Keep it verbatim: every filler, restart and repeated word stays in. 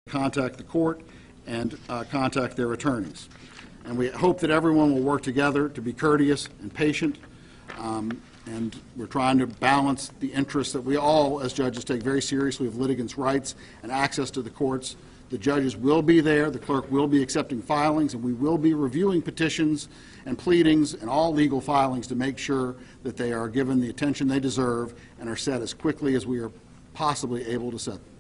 contact the court and uh, contact their attorneys. And we hope that everyone will work together to be courteous and patient. Um, and we're trying to balance the interests that we all, as judges, take very seriously of litigants' rights and access to the courts. The judges will be there, the clerk will be accepting filings, and we will be reviewing petitions and pleadings and all legal filings to make sure that they are given the attention they deserve and are set as quickly as we are possibly able to set them.